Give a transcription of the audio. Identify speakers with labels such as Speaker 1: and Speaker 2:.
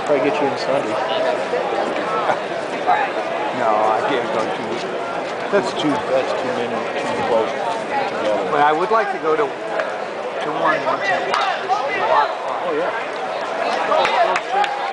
Speaker 1: Probably get you in Sunday.
Speaker 2: No, I can't go to.
Speaker 1: That's too many, too close together.
Speaker 2: But I would like to go to one once in a while. This is a lot of fun.
Speaker 1: Oh yeah.